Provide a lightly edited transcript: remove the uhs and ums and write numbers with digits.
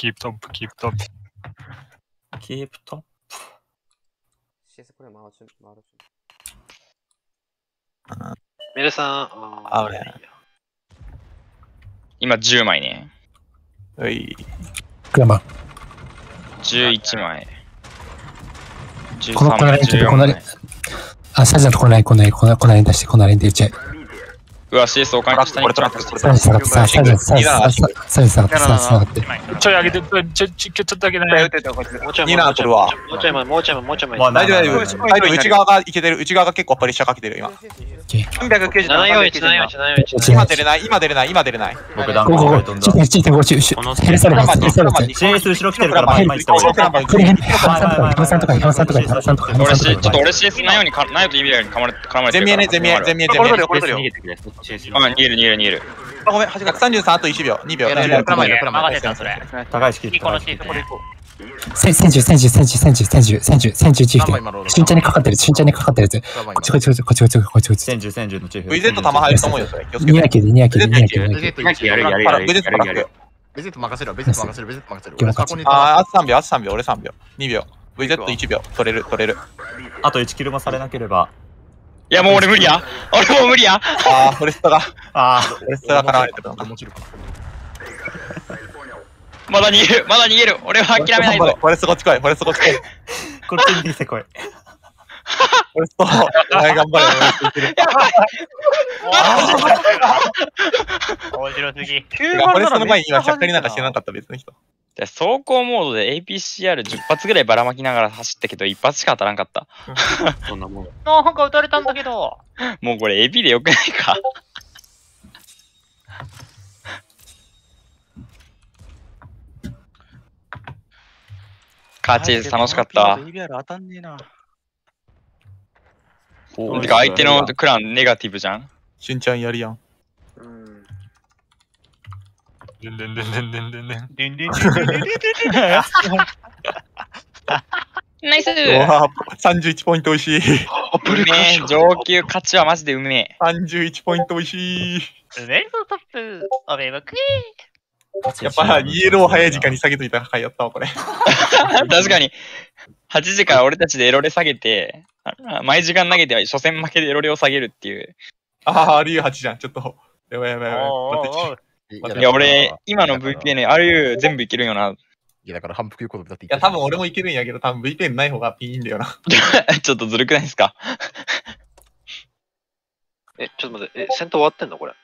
キープトップ、キープトップ。 キープトップ。 メルさん、 あ、俺。 今10枚ね。 うい。 クラマン。 11枚。 この 13枚。14枚。 あ、サジャンとこのライン出して、このラインで打ち合い。 うわ、CS お金下に俺トラック、 サジャン下がって、サジャン下がって。 ちょい上げて、ちょっとだけね。 もうちょい前、もうちょい前。 大丈夫、大丈夫。サイド内側がいけてる。内側が結構プレッシャーかけてる、今。390。 741、 今出れない、今出れない、今出れない。 僕ダンク飛んだ。 減らされます。減らされます。 CS 後ろ来てるから前行った方がいい。 これ、ハさんとか、ハさんとか、ハさんとか、 俺ちょっと俺 CS ないようにないと意味ないように絡まれてる。 全見えね、全見え、全見え、全見え。 逃げる。 逃げる。 あ、ごめん、133、あと1秒、2秒。 高い式。 戦時チーフで瞬間にかかってるやつ。こっち。 戦時のチーフ。 VZ 弾入ると思うよ、それ。気をつけて。 ニヤキで。 やる。 ベゼット任せる。 あ、あと3秒、俺3秒。2秒。VZ1 秒。取れる。 あと1キルもされなければ。 いやもう俺無理や。 あー、フォレストが絡まれてるのか。 まだ逃げる。俺は諦めないぞ。 フォレストこっち来い。 こっちに出てこい。 フォレスト、お前頑張れ。 面白すぎ。 フォレストの前に今、しゃっかりなんかしてなかった別の人。 走行モードで APCR10 発ぐらいばらまきながら走ったけど、1発しか当たらんかった。 そんなもん。なんか撃たれたんだけど。 もうこれ AP でよくないか。カーチェイス楽しかったわ。てか相手のクランネガティブじゃん。 しゅんちゃんやるやん。 ナイスうわ31ポイント美味しい。 上級勝ちはマジでうめえ。 31ポイント美味しい。 レイトトップ、おめえ向くやっぱイエロー早い時間に下げといたら早やったわ、これ。 確かに。8時から俺たちでエロレ下げて、毎時間投げて初戦負けでエロレを下げるっていう。 ああ、RU8 じゃん。ちょっと。やばい。 いや、俺、今の VPN、RU 全部いけるんよな。 いや、だから反復言うことだって。 いや、多分俺もいけるんやけど、多分 VPN ない方がピンいいんだよな。 ちょっとずるくないですか？ ちょっと待って、戦闘終わってんのこれ。